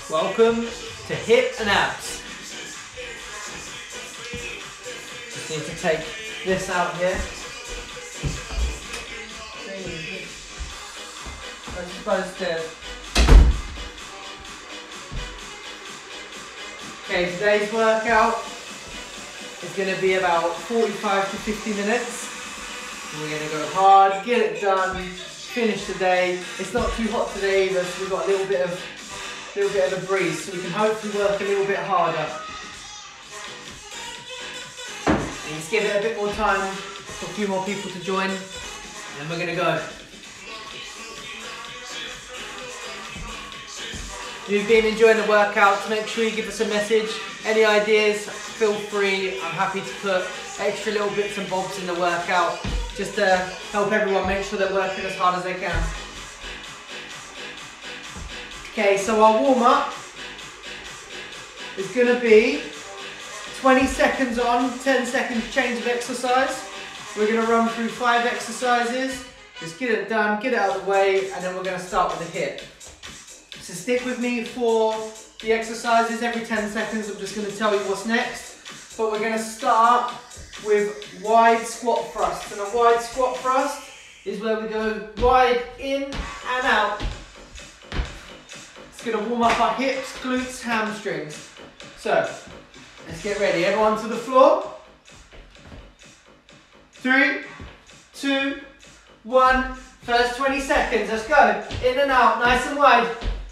Welcome to HIIT and abs. Just need to take this out here. Let's just go downstairs. Okay, today's workout is going to be about 45 to 50 minutes. We're going to go hard, get it done, finish the day. It's not too hot today either, so we've got a little bit of a breeze, so we can hopefully work a little bit harder. And just give it a bit more time for a few more people to join, and we're going to go. If you've been enjoying the workout, make sure you give us a message. Any ideas, feel free. I'm happy to put extra little bits and bobs in the workout just to help everyone make sure they're working as hard as they can. Okay, so our warm-up is going to be 20 seconds on, 10 seconds change of exercise. We're going to run through 5 exercises. Just get it done, get it out of the way, and then we're going to start with a HIIT. So stick with me for the exercises. Every 10 seconds I'm just going to tell you what's next. But we're going to start with wide squat thrust. And a wide squat thrust is where we go wide in and out. It's going to warm up our hips, glutes, hamstrings. So, let's get ready. Everyone to the floor. 3, 2, 1. First 20 seconds. Let's go. In and out, nice and wide.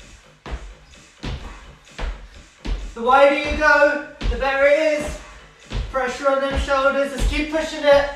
The wider you go, the better it is. Pressure on them shoulders. Let's keep pushing it.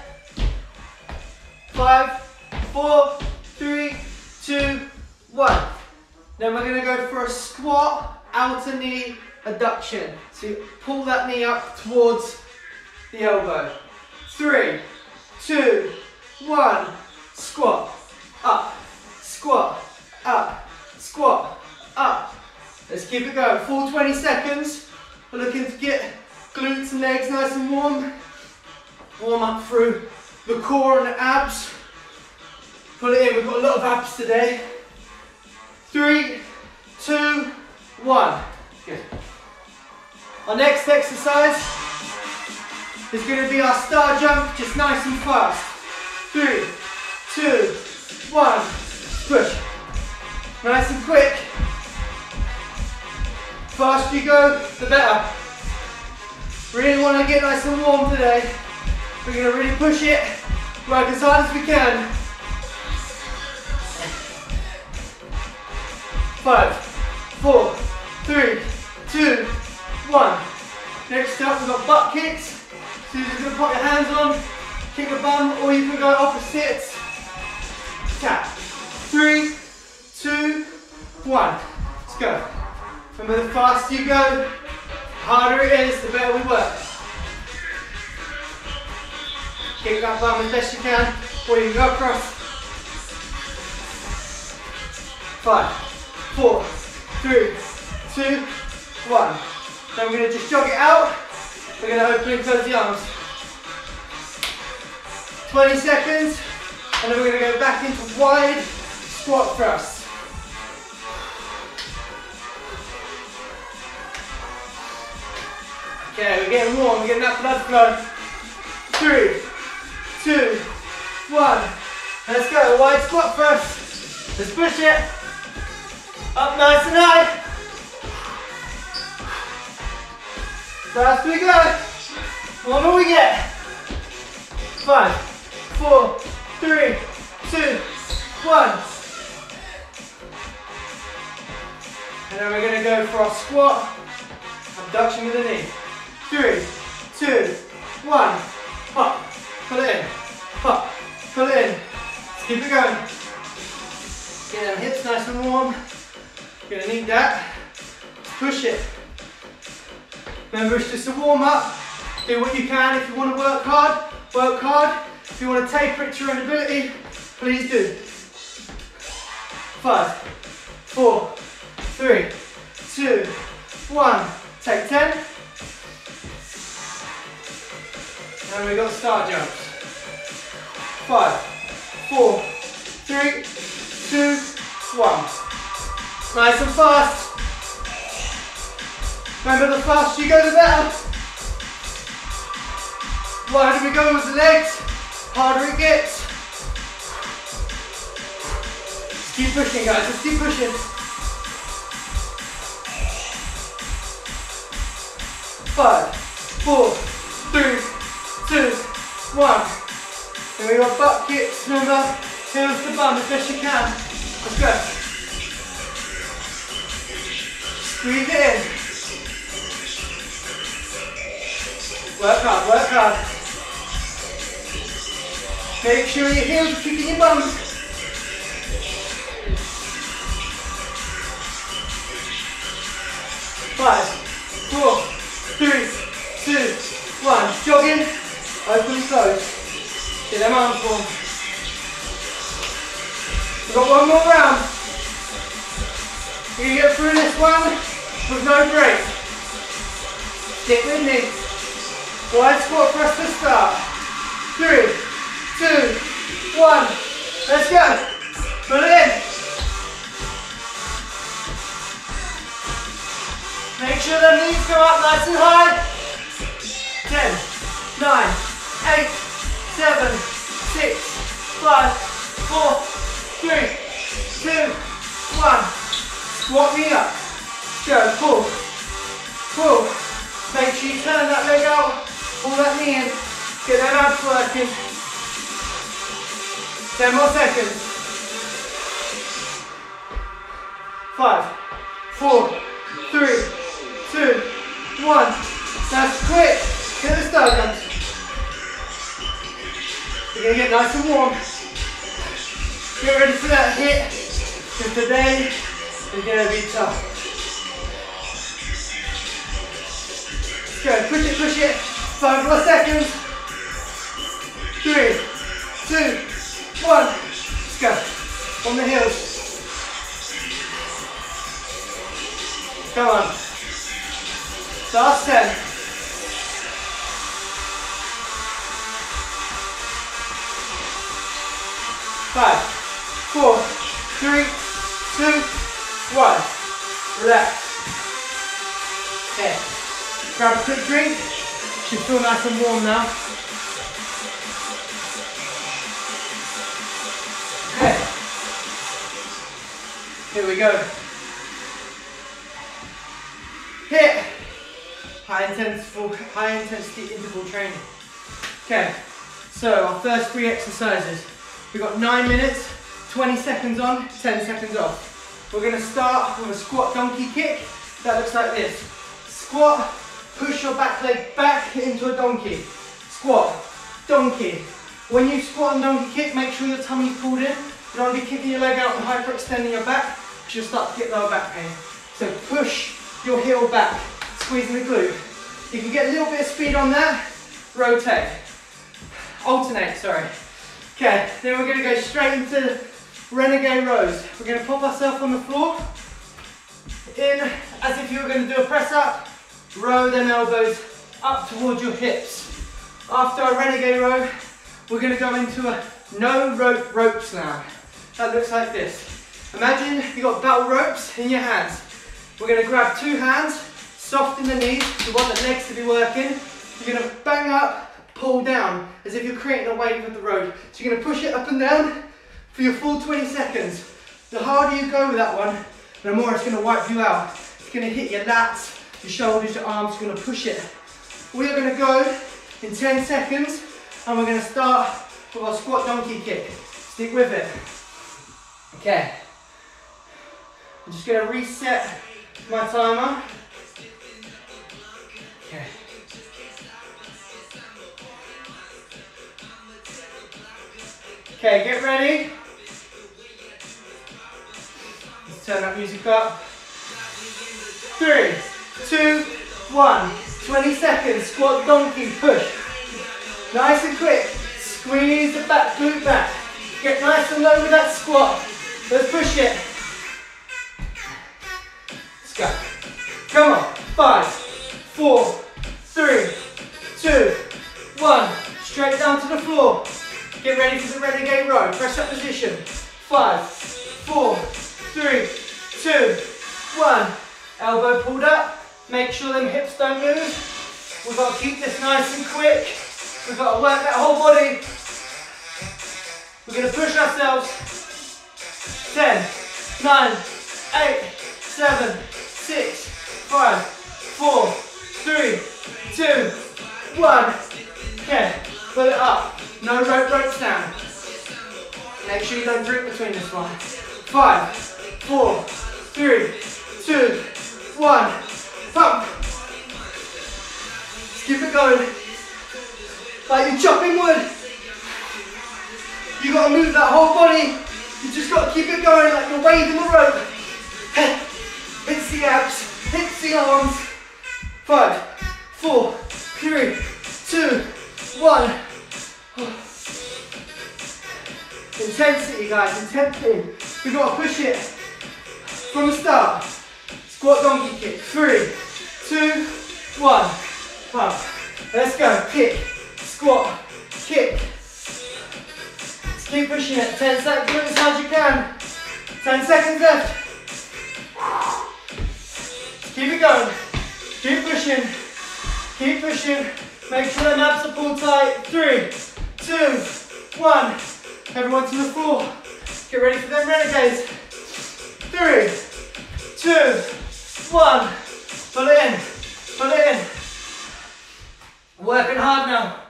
5, 4, 3, 2, 1. Then we're going to go for a squat, outer knee adduction. So you pull that knee up towards the elbow. 3, 2, 1. Squat, up, squat, up, squat, up. Let's keep it going. Full 20 seconds. We're looking to get glutes and legs nice and warm. Warm up through the core and the abs. Pull it in. We've got a lot of abs today. 3, 2, 1. Good. Our next exercise is going to be our star jump, just nice and fast. 3, 2, 1. Push. Nice and quick. Faster you go, the better. Really want to get nice and warm today. We're going to really push it, work as hard as we can. 5, 4, 3, 2, 1. Next up, we've got butt kicks. So you're just going to put your hands on, kick a bum, or you can go opposites. Tap. 3, 2, 1. Let's go. Remember, the faster you go, the harder it is, the better we work. Kick that bum as best you can, or you can go across. 5, 4, 3, 2, 1. Then we're going to just jog it out. We're going to open and close the arms. 20 seconds, and then we're going to go back into wide squat thrust. Okay, we're getting warm, we're getting that blood flow. 3, 2, 1. Let's go, wide squat thrust. Let's push it. Up nice and high. Fast we go. One more we get. 5, 4, 3, 2, 1. And then we're going to go for our squat. Abduction with the knee. 3, 2, 1. Hop. Pull it in. Hop. Pull it in. Let's keep it going. Get them hips nice and warm. You're going to need that. Push it. Remember, it's just a warm up. Do what you can. If you want to work hard, work hard. If you want to taper it to your own ability, please do. 5, 4, 3, 2, 1. Take 10. And we've got star jumps. 5, 4, 3, 2, 1. Nice and fast. Remember, the faster you go, the better. Wider we go with the legs, harder it gets. Just keep pushing, guys, just keep pushing. 5, 4, 3, 2, 1. Then we got butt kicks, remember, heels to bum as best you can. Let's go. Squeeze it in. Work hard, work hard. Make sure your heels are kicking your bum. 5, 4, 3, 2, 1. Jogging, open, close. Get them arms form. We've got one more round. You can get through this one with no break. Stick with me. Wide squat for us to start. 3, 2, 1. Let's go. Put it in. Make sure the knees go up nice and high. 10, 9, 8, 7, 6, 5, 4, 3, 2, 1. Squat me up. Go, pull, pull. Make sure you turn that leg out, pull that knee in, get them abs working. 10 more seconds. 5, 4, 3, 2, 1. That's quick. Get the start. You're going to get nice and warm. Get ready for that HIIT, because today is going to be tough. Let's go, push it. 5 more seconds. 3, 2, 1. Let's go. On the heels. Come on. Last 10. 5, 4, 3, 2, 1. Relax. Okay. Grab a quick drink. Should feel nice and warm now. Okay. Here we go. HIIT. High intensity interval training. Okay. So our first 3 exercises. We've got 9 minutes, 20 seconds on, 10 seconds off. We're going to start with a squat donkey kick. That looks like this. Squat, push your back leg back into a donkey. Squat, donkey. When you squat and donkey kick, make sure your tummy's pulled in. You don't want to be kicking your leg out and hyperextending your back, because you'll start to get lower back pain. So push your heel back, squeezing the glute. You can get a little bit of speed on that. Rotate. Alternate, sorry. Okay, then we're going to go straight into renegade rows. We're going to pop ourselves on the floor, in as if you were going to do a press up, row them elbows up towards your hips. After our renegade row, we're going to go into a no rope ropes now. That looks like this. Imagine you've got battle ropes in your hands. We're going to grab 2 hands, soft in the knees, you want the legs to be working. You're going to bang up, pull down, as if you're creating a wave of the road. So you're going to push it up and down for your full 20 seconds. The harder you go with that one, the more it's going to wipe you out. It's going to hit your lats, your shoulders, your arms, it's going to push it. We are going to go in 10 seconds, and we're going to start with our squat donkey kick. Stick with it. Okay. I'm just going to reset my timer. Okay. Okay, get ready. Let's turn that music up. 3, 2, 1. 20 seconds. Squat donkey, push. Nice and quick. Squeeze the back glute back. Get nice and low with that squat. Let's push it. Let's go. Come on. 5, 4, 3, 2, 1. Straight down to the floor. Get ready for the renegade row. Press up position. 5, 4, 3, 2, 1. Elbow pulled up. Make sure them hips don't move. We've got to keep this nice and quick. We've got to work that whole body. We're going to push ourselves. 10, 9, 8, 7, 6, 5, 4, 3, 2, 1. Okay, pull it up. No ropes down. Make sure you don't drink between this one. 5, 4, 3, 2, 1. Pump. Just keep it going. Like you're chopping wood. You got to move that whole body. You just got to keep it going like you're waving the rope. Hits the abs, hits the arms. 5, 4, 3, 2, 1. Intensity, guys, intensity. We've got to push it from the start. Squat donkey kick. 3, 2, 1. Pump. Let's go. Kick, squat, kick. Let's keep pushing it. 10 seconds, do it as hard as you can. 10 seconds left. Keep it going. Keep pushing. Keep pushing. Make sure the abs are pulled tight. 3, 2, 1. Everyone to the floor. Get ready for them renegades. 3, 2, 1. Pull it in. Pull it in. Working hard now.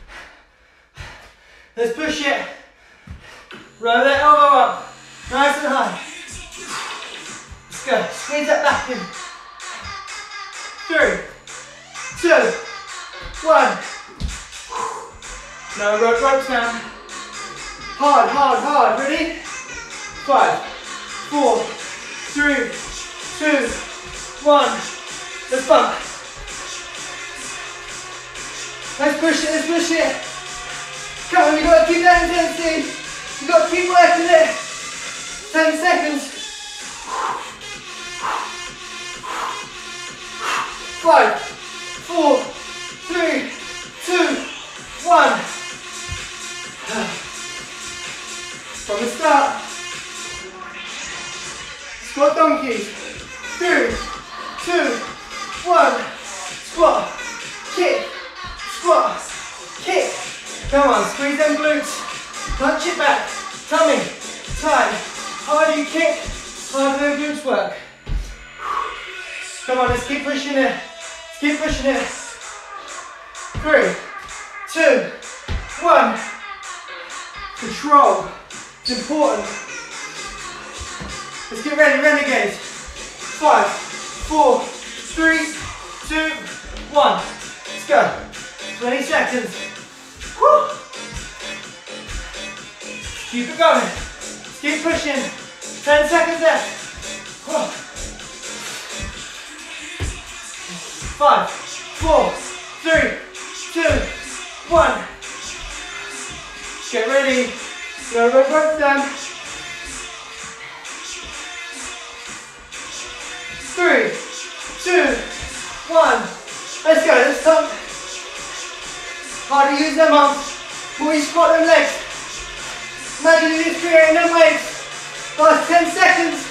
Let's push it. Roll that elbow up. Nice and high. Let's go. Squeeze that back in. 3, 2, 1. No ropes now. Hard, hard, hard. Ready? 5, 4, 3, 2, 1. Let's bump. Let's push it, let's push it. Come on, you got to keep that intensity. You got to keep working it. 10 seconds. 5, 4, 3, 2, 1. From the start. Squat donkeys. 3, 2, 1. Squat. Kick. Squat. Kick. Come on, squeeze them glutes. Punch it back. Tummy. Tight. Harder you kick, harder them glutes work. Come on, let's keep pushing it. Let's keep pushing it. 3, 2, 1. Control. It's important. Let's get ready, renegades. 5, 4, 3, 2, 1. Let's go. 20 seconds. Woo. Keep it going. Keep pushing. 10 seconds left. 5, 4, 3, 2, 1. Get ready. No ropes down. 3, 2, 1. Let's go. Let's come. Hard to use them arms. Before you squat them legs. Imagine you just creating them weights. Last 10 seconds.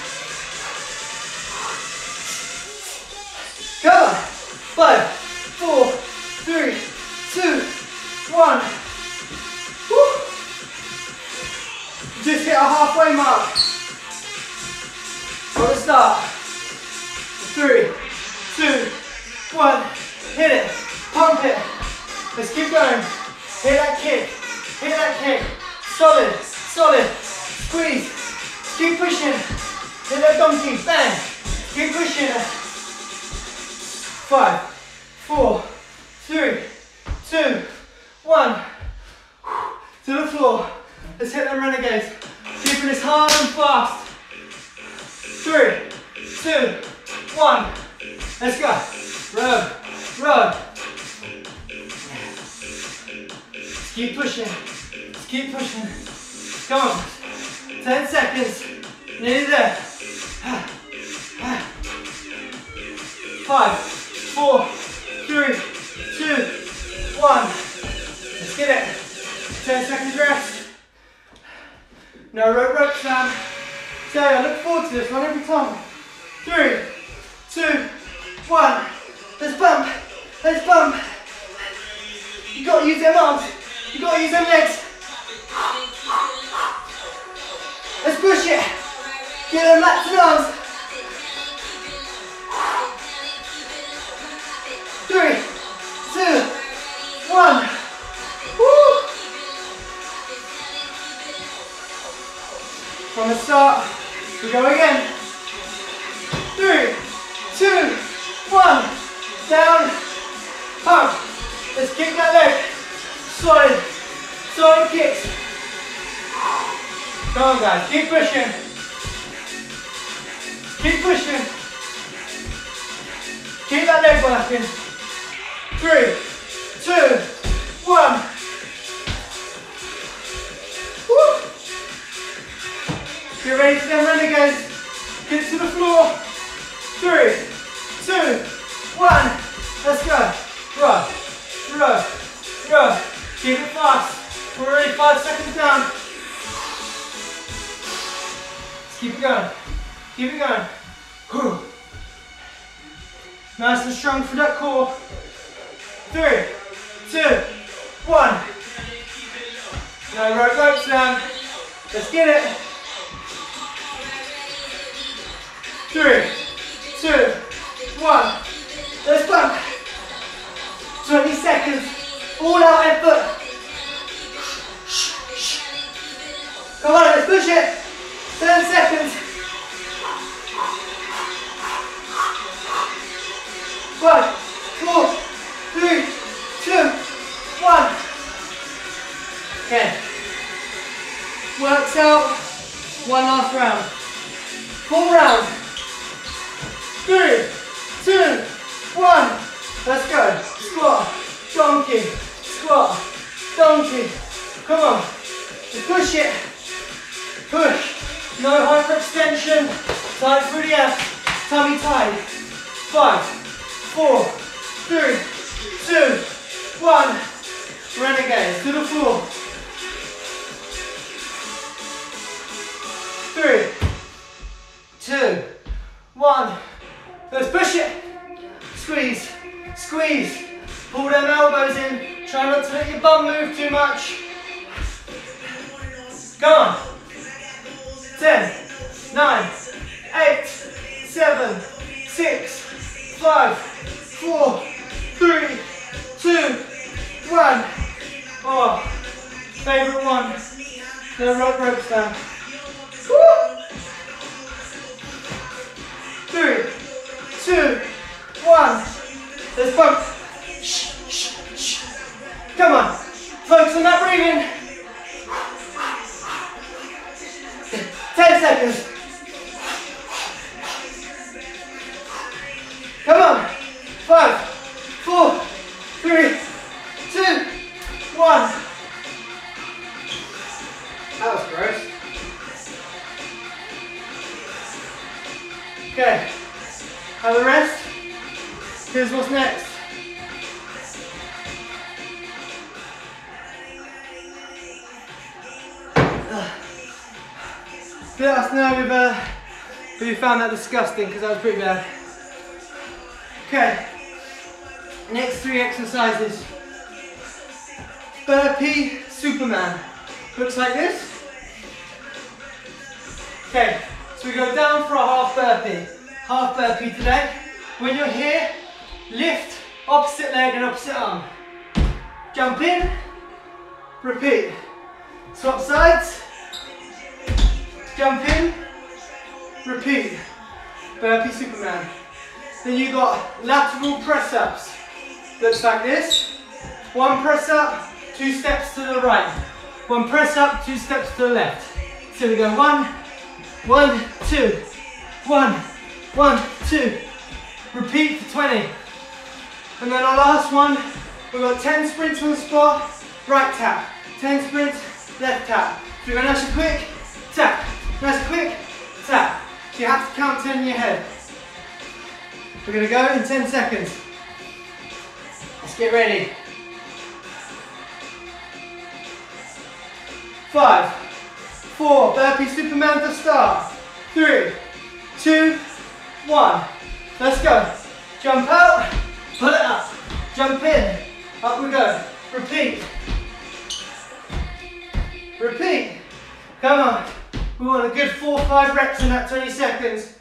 Come on. 5, 4, 3, 2, 1. Woo. Just hit a halfway mark. For the start. 3, 2, 1. Hit it. Pump it. Let's keep going. Hit that kick. Hit that kick. Solid. Solid. Squeeze. Keep pushing. Hit that donkey. Bang. Keep pushing. 5, 4, 3, 2, 1. To the floor. Let's hit them renegades. Keeping this hard and fast. 3, 2, 1. Let's go. Row. Row. Keep pushing. Keep pushing. Come on. 10 seconds. Nearly there. 5, 4, 3, 2, 1. Let's get it. 10 seconds rest. No ropes down. So I look forward to this one every time. 3, 2, 1. Let's bump. Let's bump. You gotta use them arms. You gotta use them legs. Let's push it. Get them lats and arms. 3, 2, 1. Woo. From the start, we go again. 3, 2, 1. Down, pump. Let's kick that leg. Solid, solid kicks. Come on guys, keep pushing. Keep pushing. Keep that leg working. 3, 2, 1. Woo. Get ready for them renegades. Get to the floor. 3, 2, 1. Let's go. Row, row, row. Keep it fast. We're already 5 seconds down. Let's keep it going. Keep it going. Whew. Nice and strong for that core. 3, 2, 1. No ropes down. Let's get it. 3, 2, 1. Let's bump. 20 seconds. All out effort. Come on, let's push it. 10 seconds. 5, 4, 3, 2, 1. Okay. Works out. One last round. Full round. 3, 2, 1. Let's go. Squat, donkey, squat, donkey. Come on. Just push it. Push. No hyperextension. Tight through the abs. Tummy tight. 5, 4, 3, 2, 1. Renegade to the floor. 3, 2, 1. Let's push it. Squeeze, squeeze. Pull them elbows in. Try not to let your bum move too much. Come on. 10, 9, 8, 7, 6, 5, 4, 3, 2, 1. Oh, favorite one. No ropes down. Woo. 3, 2, 1. Let's bump. Come on. Focus on that breathing. 10 seconds. Come on. 5, 4, 3, 2, 1. That was gross. Okay. Have a rest. Here's what's next. Let us know if you found that disgusting, because that was pretty bad. Okay, next 3 exercises. Burpee Superman. Looks like this. Okay, so we go down for a half burpee. Half burpee today. When you're here, lift opposite leg and opposite arm. Jump in, repeat. Swap sides. Jump in, repeat. Burpee Superman. Then you got lateral press ups. Looks like this. 1 press up, 2 steps to the right. 1 press up, 2 steps to the left. So we go 1, 1, 2, 1, 1, 2. Repeat for 20. And then our last one, we've got 10 sprints on the spot, right tap. 10 sprints, left tap. So we're going nice and quick, tap. Nice and quick, tap. So you have to count 10 in your head. We're going to go in 10 seconds. Let's get ready. 5, 4, burpee Superman to start. 3, 2, 1. Let's go. Jump out, pull it up, jump in, up we go, repeat, repeat, come on, we want a good 4 or 5 reps in that 20 seconds,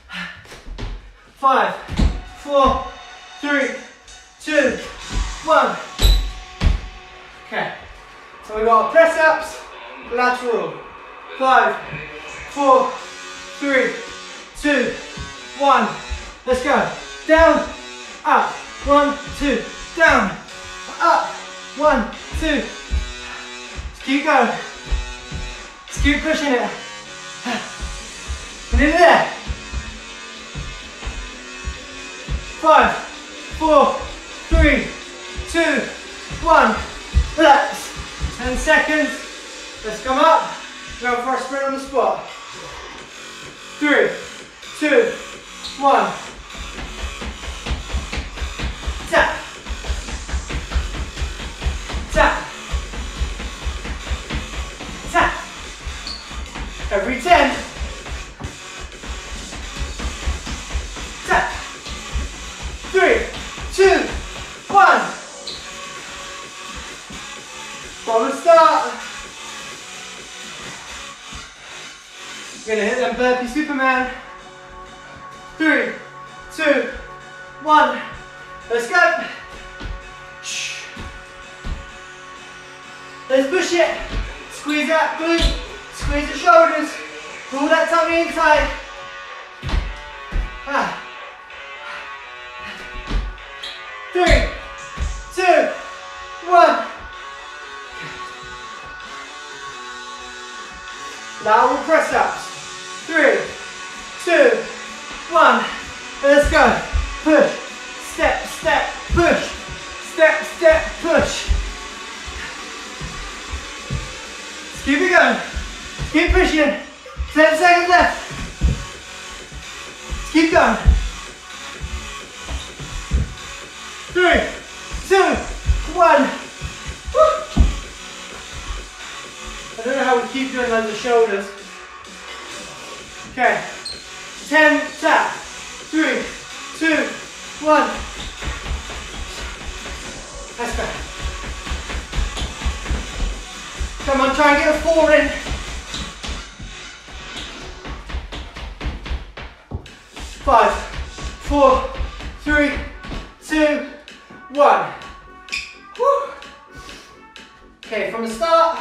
5, 4, 3, 2, 1, okay, so we got our press ups, lateral, 5, 4, 3, 2, 1, let's go, down, up, 1, 2, down, up, 1, 2, let's keep going, let's keep pushing it, and in there, 5, 4, 3, 2, 1, relax, 10 seconds, let's come up, go for a sprint on the spot, 3, 2, 1, tap, tap, tap, every 10, tap, 3, 2, 1, from the start, we're going to hit them burpee Superman, 3, 2, 1, let's go, let's push it, squeeze that glute, squeeze the shoulders, pull that tummy in tight, 3, 2, 1, lateral press ups, 3, 2, 1, let's go, push, step, step, push, step, step, push, keep it going, keep pushing, 10 seconds left, keep going, 3, 2, 1, woo. I don't know how we keep doing those shoulders, okay, 10, tap, 3, 2, 1, let's go. Come on, try and get a 4 in. 5, 4, 3, 2, 1. Woo. Okay, from the start.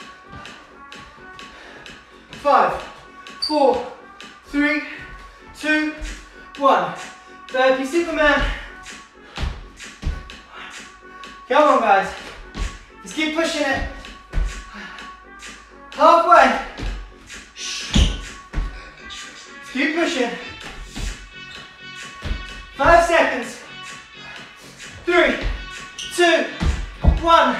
5, 4, 3, 2, 1. Burpee Superman. Come on, guys. Let's keep pushing it. Halfway. Keep pushing. 5 seconds. 3, 2, 1.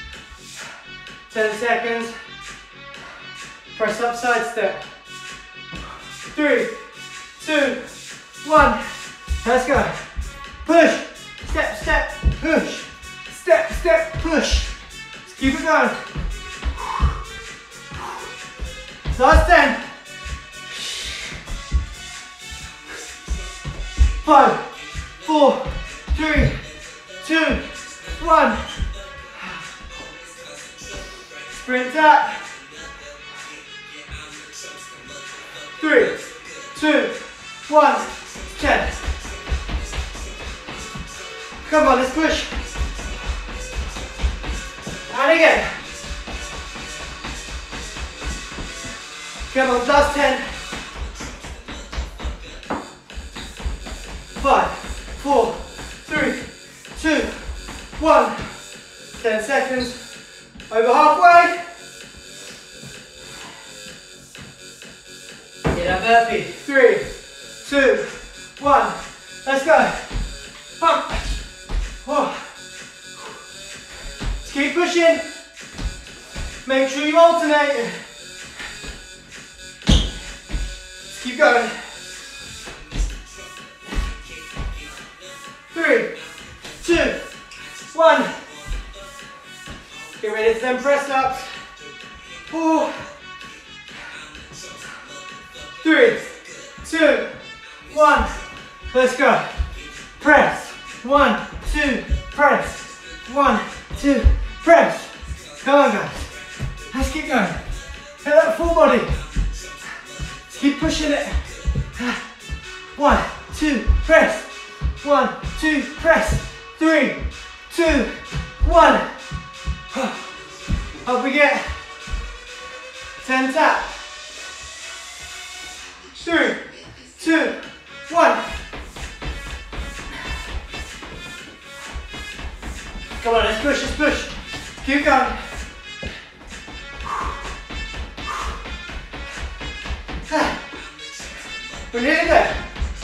10 seconds. Press up, side step. 3, 2, 1. Let's go. Push. Step, step, push. Step, step, push. Let's keep it going. Last 10. 5, 4, 3, 2, 1. Sprint up. 3, 2, 1. 10. Come on, let's push. And again. Come on, last 10. 5, 4, 3, 2, 1. 10 seconds. Over halfway. Get that burpee. 3, 2, 1. Let's go. Pump. Oh. Keep pushing. Make sure you alternate. Keep going. 3, 2, 1. Get ready for them press ups. 4, 3, 2, 1. Let's go. Press. 1, 2, press. 1, 2, press. Come on guys, let's keep going. Hit that full body. Let's keep pushing it. 1, 2, press. 1, 2, press. 3, 2, 1. Up we get. 10 tap. 3, 2, 1. Come on, let's push, let's push. Keep going. We're nearly there.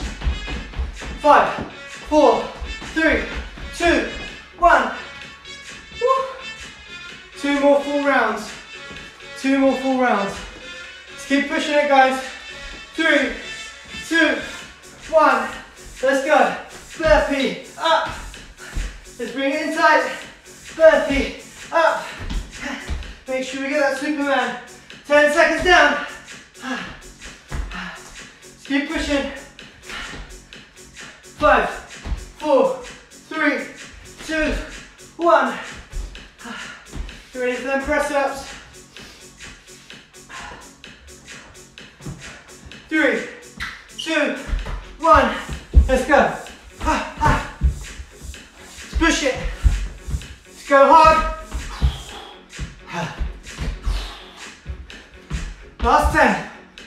5, 4, 3, 2, 1. Woo. 2 more full rounds. 2 more full rounds. Let's keep pushing it, guys. 3, 2, 1. Let's go. Burpee up. Let's bring it in tight. Burpee up. Make sure we get that Superman. 10 seconds down. Keep pushing. 5, 4, 3, 2, 1. You ready for them press ups? 3, 2, 1. Let's go. Let's push it. Let's go hard. Last 10.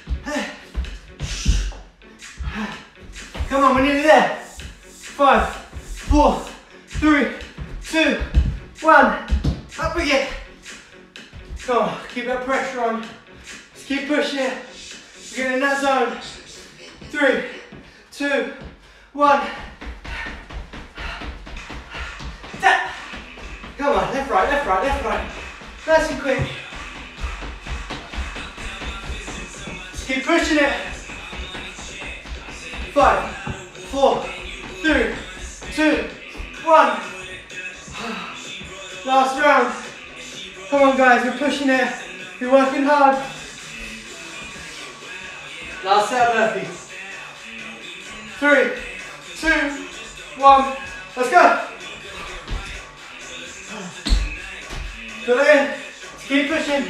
Come on, we're nearly there. 5, 4, 3, 2, 1. Up we get. Come on, keep that pressure on. Let's keep pushing it. We're getting in that zone. 3, 2, 1. Tap. Come on, left, right, left, right, left, right. Nice and quick. Let's keep pushing it. 5, 4, 3, 2, 1. Last round. Come on guys, we're pushing it. You're working hard. Last set of burpees. 3, 2, 1. Let's go. Fill it in. Keep pushing.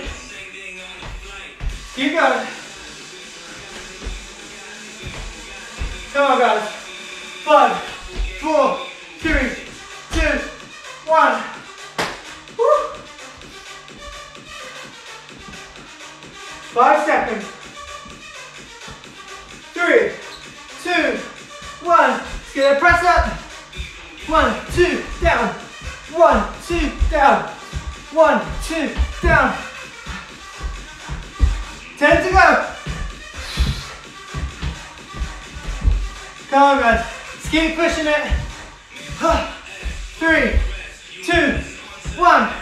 Keep going. Come on guys. 5, 4, 3, 2, 1. Woo. 5 seconds. 3, 2, 1. Let's get a press up. 1, 2, down. 1, 2, down. 1, 2, down. 10 to go. Come on guys, let's keep pushing it. 3, 2, 1.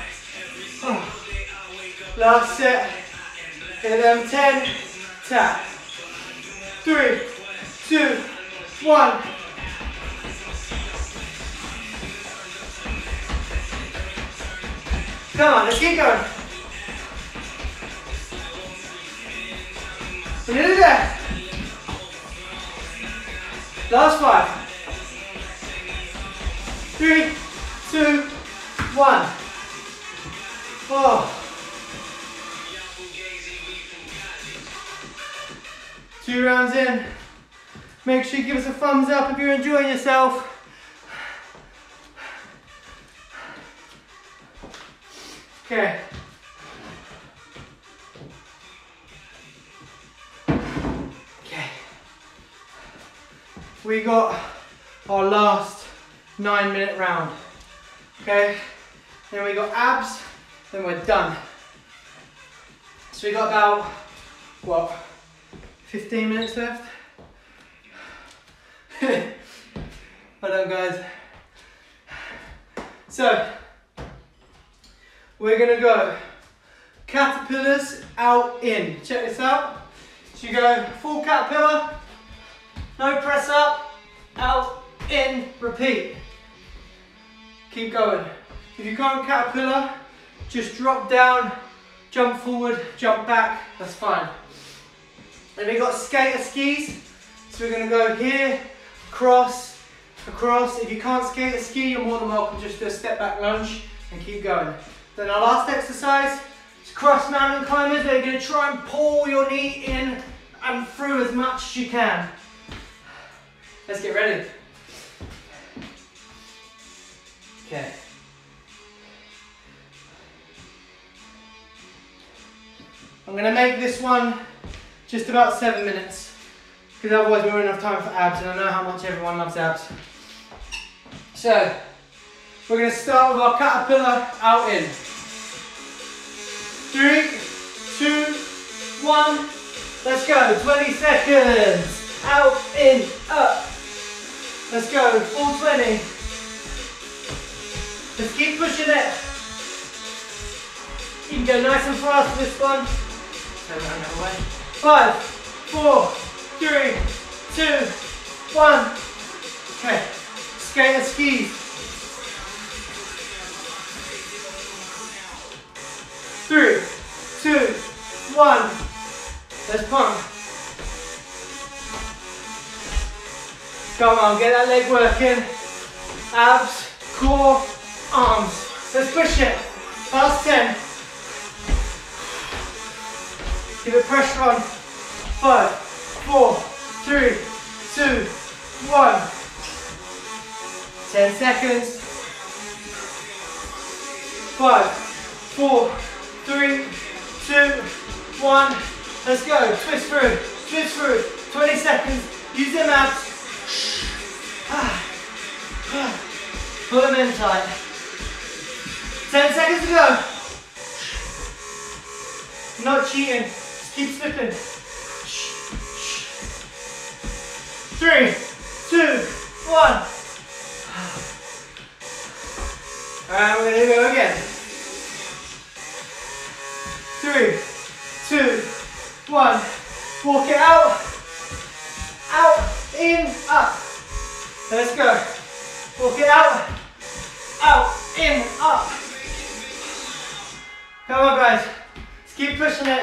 Last set. Hit them 10. Tap. 3, 2, 1. Come on, let's keep going. We're nearly there. Last 5. 3, 2, 1. Oh. 2 rounds in. Make sure you give us a thumbs up if you're enjoying yourself. Okay. We got our last 9-minute round. Okay. Then we got abs. Then we're done. So we got about what? 15 minutes left. Well done, guys. So we're gonna go caterpillars out in. Check this out. So you go full caterpillar, no press up, out, in, repeat. Keep going. If you can't caterpillar, just drop down, jump forward, jump back, that's fine. Then we got skater skis. So we're gonna go here, cross, across. If you can't skate a ski, you're more than welcome just do a step back lunge and keep going. Then our last exercise is cross mountain climbers. Where you're going to try and pull your knee in and through as much as you can. Let's get ready. Okay. I'm going to make this one just about 7 minutes, because otherwise we won't have time for abs, and I know how much everyone loves abs. So, we're going to start with our caterpillar out in. 3, 2, 1, let's go. 20 seconds. Out, in, up. Let's go, full 20. Let's keep pushing it. You can go nice and fast with this one. Turn around the other way. 5, 4, 3, 2, 1. Okay, skate and skis. 3, 2, 1. Let's pump. Come on, get that leg working. Abs, core, arms. Let's push it. Past 10. Give it pressure on. 5, 4, 3, 2, 1. 10 seconds. 5, 4, 3, 2, 1. Let's go. Twist through. Twist through. 20 seconds. Use them abs. Put them in tight. 10 seconds to go. Not cheating. Just keep slipping. 3, 2, 1. Alright, we're going to go again. 3, 2, 1. Walk it out. Out, in, up. Let's go. Walk it out. Out, in, up. Come on, guys. Let's keep pushing it.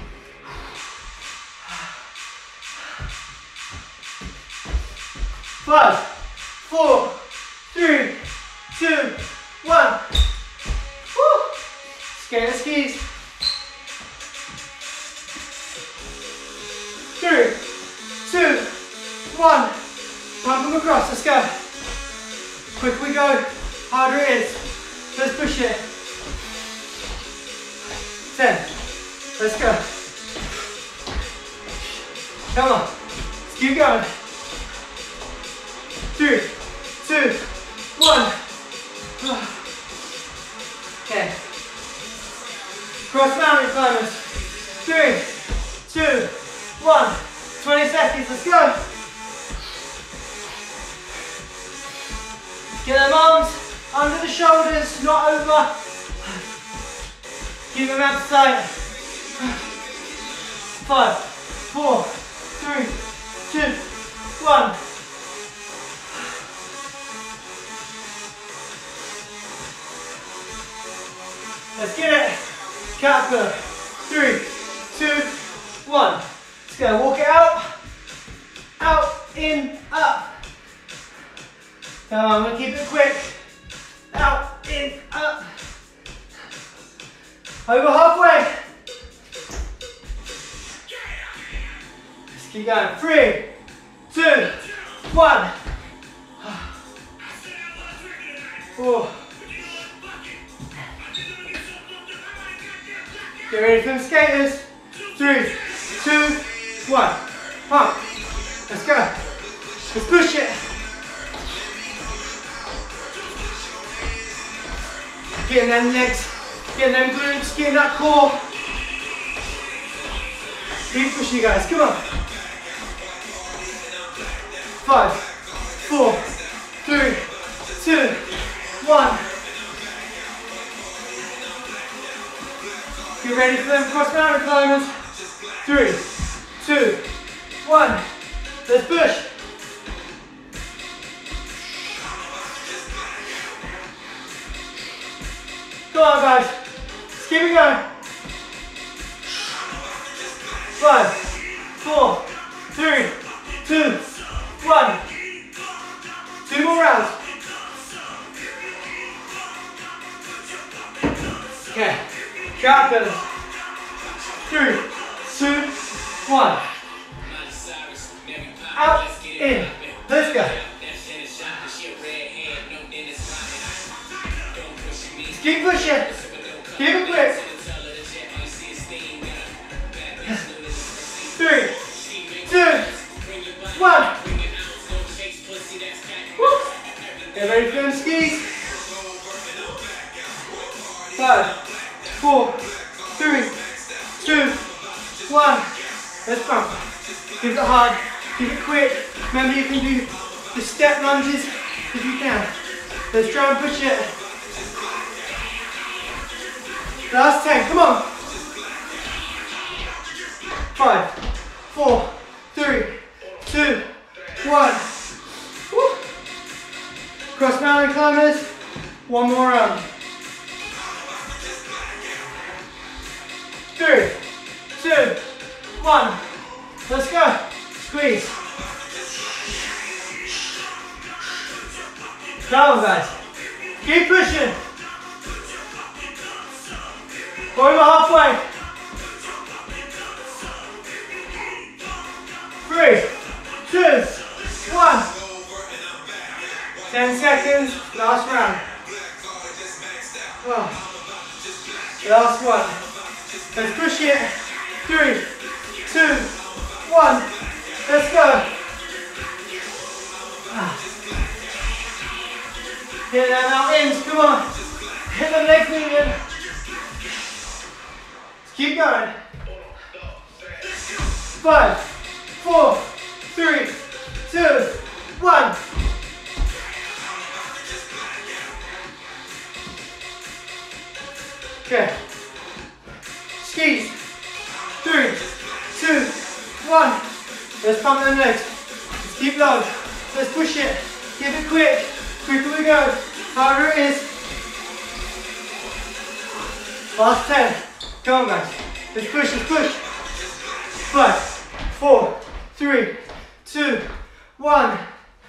5, 4, 3, 2, 1. Woo. Skate the skis. 3, 2, 1. Pump them across. Let's go. Quicker we go, harder it is. Let's push it. 10. Let's go. Come on. Let's keep going. 3, 2, 1. Okay. Cross mountain climbers. 3, 2, 1. 20 seconds. Let's go. Get them arms under the shoulders, not over. Keep them out tight. 5, 4, 3, 2, 1. Let's get it. Caterpillar. 3, 2, 1. Let's go. Walk it out. Out, in, up. Come on, we'll keep it quick. Out, in, up. Over halfway. Let's keep going. 3, 2, 1. Oh. Get ready for them skaters. 3, 2, 1. Pump. Let's go. Let's push it. Getting them legs, getting them glutes, getting that core. Keep pushing, guys. Come on. 5, 4, 3, 2, 1. Get ready for them cross mountain climbers. 3, 2, 1. Let's push. Come on, guys. Let's keep it going. 5, 4, 3, 2, 1. 2 happens. 3, 2, 1. Out, in. Let's go. Keep pushing. Keep it quick. 3, 2, 1. Woo. Get ready for them skis. 5, 4, 3, 2, 1. Let's bump. Keep it hard. Keep it quick. Remember, you can do the step lunges if you can. Let's try and push it. Last 10. Come on. 5, 4, 3, 2, 1. Woo. Cross mountain climbers. One more round. 3, 2, 1. Let's go. Squeeze. Down, guys. Keep pushing. Over halfway. 3, 2, 1. 10 seconds. Last round. Oh. Last one. Let's push it. 3, 2, 1. Let's go. Hit that mountains. Come on. Hit the leg movement. Keep going. 5, 4, 3, 2, 1. Okay. Skis. 3, 2, 1. Let's pump them legs. Let's keep low. Let's push it. Keep it quick. Quicker we go. Harder it is. Last 10. Come on, guys. Let's push, let's push. 5, 4, 3, 2, 1.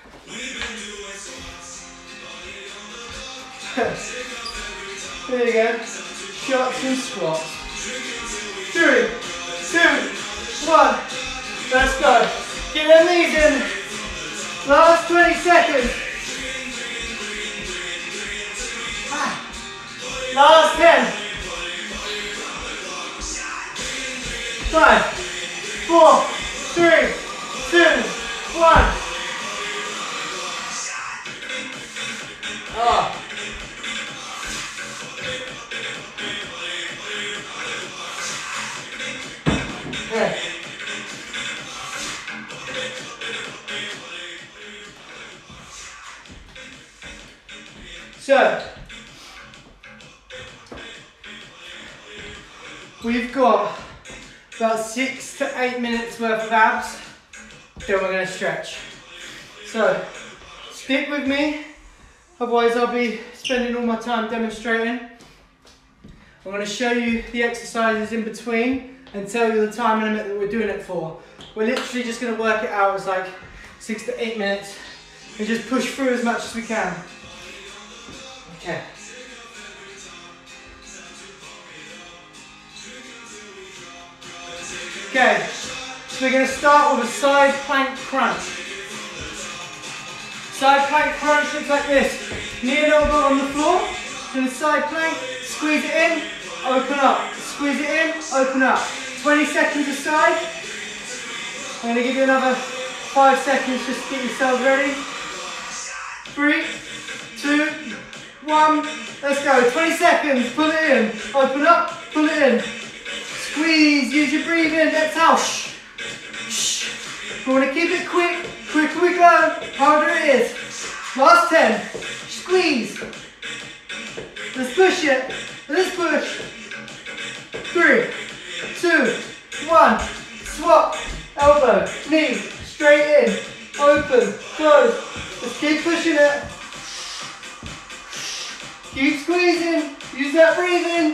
There you go. Shots and squats. 3, 2, 1. Let's go. Get them knees in. Last 20 seconds. Last 10. 5, 4, 3, 2, 1. Oh. Okay. So, we've got about 6 to 8 minutes worth of abs, then we're going to stretch. So, stick with me, otherwise I'll be spending all my time demonstrating. I'm going to show you the exercises in between and tell you the time limit that we're doing it for. We're literally just going to work it out as like 6 to 8 minutes and just push through as much as we can. Okay. Okay, so we're going to start with a side plank crunch. Side plank crunch looks like this. Knee and elbow on the floor, to the side plank, squeeze it in, open up. Squeeze it in, open up. 20 seconds aside. I'm going to give you another 5 seconds just to get yourselves ready. 3, 2, 1, let's go. 20 seconds, pull it in, open up, pull it in. Squeeze, use your breathing, exhale. Shh. Shh. We want to keep it quick, quicker we go, harder it is. Last 10, squeeze. Let's push it, let's push. 3, 2, 1, swap, elbow, knee, straight in, open, close. Let's keep pushing it. Keep squeezing, use that breathing.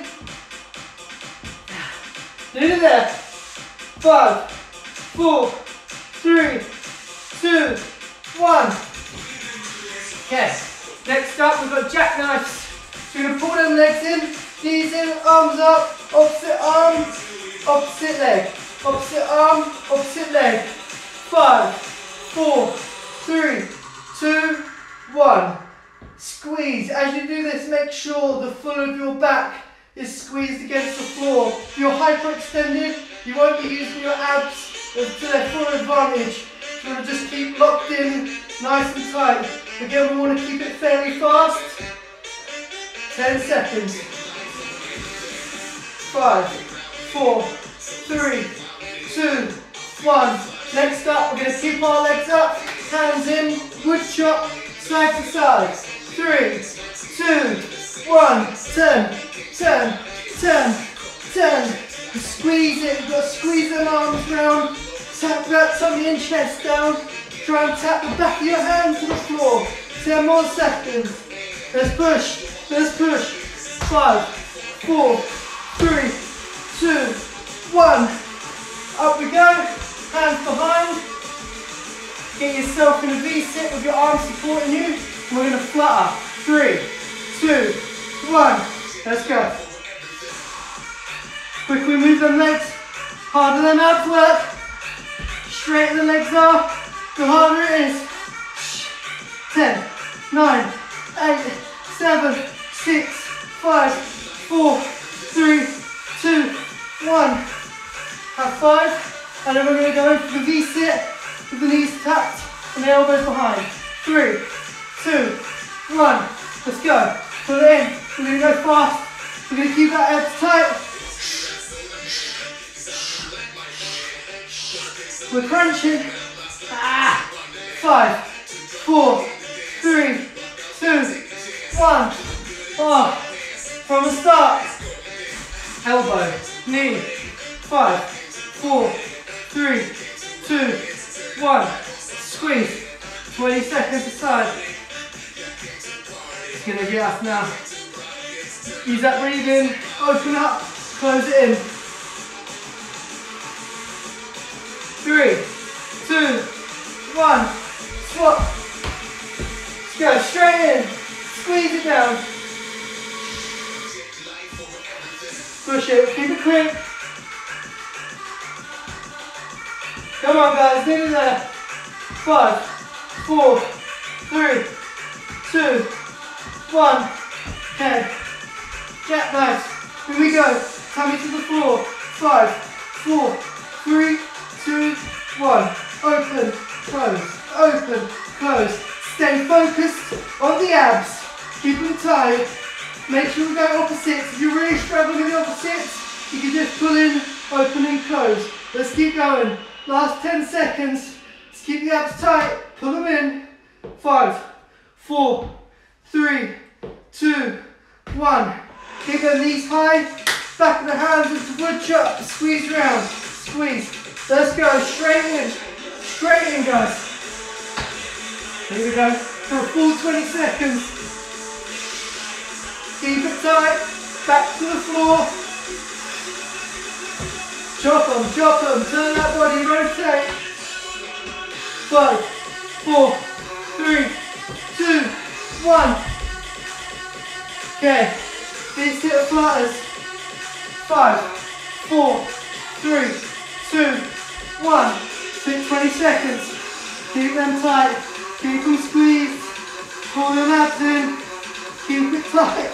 Nearly there. 5, 4, 3, 2, 1. Okay, next up we've got jackknives. So you're going to pull them legs in, knees in, arms up, opposite arm, opposite leg. Opposite arm, opposite leg. 5, 4, 3, 2, 1. Squeeze. As you do this, make sure the full of your back is squeezed against the floor. If you're hyperextended, you won't be using your abs to their full advantage. You want to just keep locked in, nice and tight. Again, we want to keep it fairly fast. 10 seconds. 5, 4, 3, 2, 1. Next up, we're going to keep our legs up, hands in, wood chop, side to side. 3, 2, 1. Turn, turn, turn, turn. Squeeze it. You've got to squeeze them arms round. Tap that tummy and chest down. Try and tap the back of your hand to the floor. 10 more seconds. Let's push. Let's push. 5, 4, 3, 2, 1. Up we go. Hands behind. Get yourself in a V-sit with your arms supporting you. And we're going to flutter. 3, 2, 1. Let's go. Quickly move them legs. Harder than abs work. Straighter the legs are, the harder it is. 10, 9, 8, 7, 6, 5, 4, 3, 2, 1. Have 5. And then we're going to go in for the V-sit with the knees tapped and the elbows behind. 3, 2, 1. Let's go. Pull it in. We're going to go fast. We're going to keep that abs tight. We're crunching. 5, 4, 3, 2, 1. Oh. From the start. Elbow, knee. 5, 4, 3, 2, 1. Squeeze. 20 seconds aside. It's going to get us now. Use that breathing. Open up. Close it in. 3, 2, 1. Swap. Let's go straight in. Squeeze it down. Push it. Keep it quick. Come on, guys. Nearly there. 5, 4, 3, 2, 1. Okay. Jackknife. Here we go. Tummy to the floor. 5, 4, 3, 2, 1. Open, close, open, close. Stay focused on the abs. Keep them tight. Make sure we go opposites. If you're really struggling with the opposites, you can just pull in, open and close. Let's keep going. Last 10 seconds. Let's keep the abs tight. Pull them in. 5, 4, 3, 2, 1. Keep the knees high. Back of the hands into wood chop. Squeeze around. Squeeze. Let's go, straight in, guys. Here we go, for a full 20 seconds. Keep it tight, back to the floor. Chop them, turn that body, rotate. 5, 4, 3, 2, 1. Okay, these sit flutters. 5, 4, 3, 2, 1. Take 20 seconds. Keep them tight. Keep them squeezed. Pull them abs in. Keep it tight.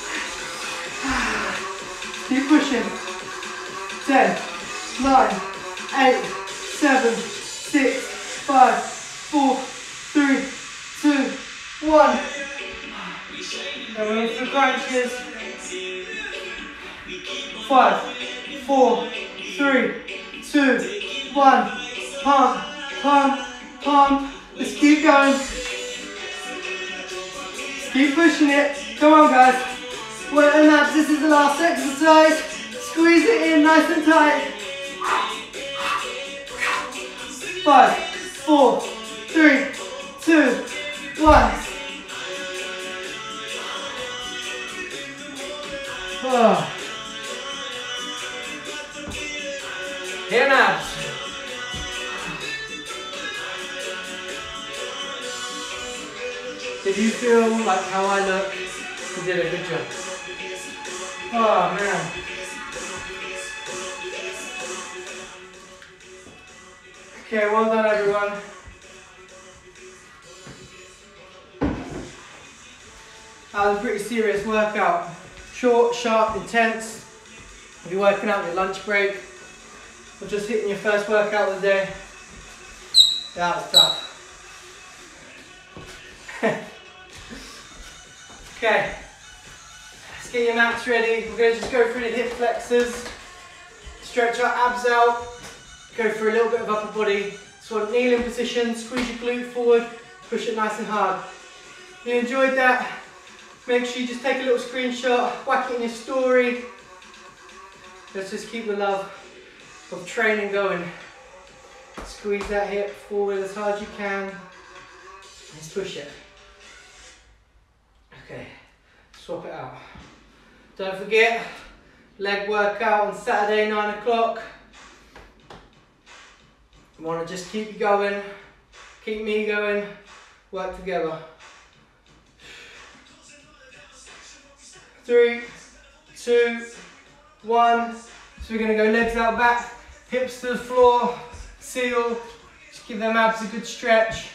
Keep pushing. 10, 9, 8, 7, 6, 5, 4, 3, 2, 1. Now we're in for crunches. 5, 4, 3, 2, 1. Pump, pump, pump. Let's keep going. Keep pushing it. Come on, guys. Work them abs. This is the last exercise. Squeeze it in nice and tight. 5, 4, 3, 2, 1. Oh. Here now. Did you feel like how I look? You did a good job. Oh man. Okay, well done everyone. That was a pretty serious workout. Short, sharp, intense. If you're working out on your lunch break, or just hitting your first workout of the day, that was tough. Okay, let's get your mats ready. We're going to just go through the hip flexors, stretch our abs out, go for a little bit of upper body. So kneeling position, squeeze your glute forward, push it nice and hard. If you enjoyed that, make sure you just take a little screenshot, whack it in your story. Let's just keep the love of training going. Squeeze that hip forward as hard as you can. Let's push it. Okay, swap it out. Don't forget, leg workout on Saturday, 9 o'clock. You want to just keep you going, keep me going, work together. 3, 2, 1. So we're going to go legs out back, hips to the floor, seal. Just give them abs a good stretch.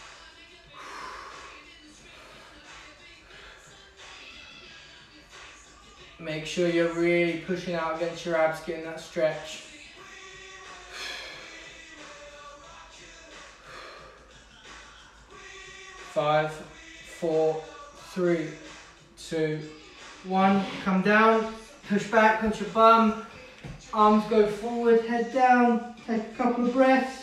Make sure you're really pushing out against your abs, getting that stretch. Five, 4, 3, 2, 1. Come down, push back onto your bum. Arms go forward, head down. Take a couple of breaths.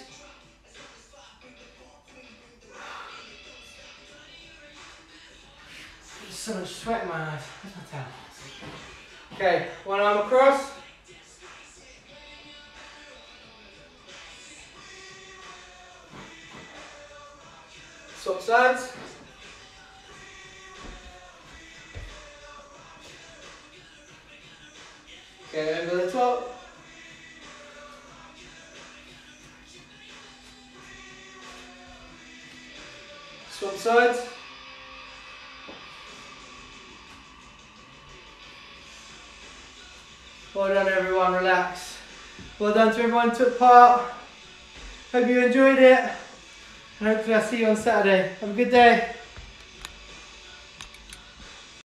There's so much sweat in my eyes. Where's my towel? Okay, one arm across. Swap sides. Okay, over the top. Swap sides. Well done everyone, relax. Well done to everyone who took part. Hope you enjoyed it. And hopefully I'll see you on Saturday. Have a good day.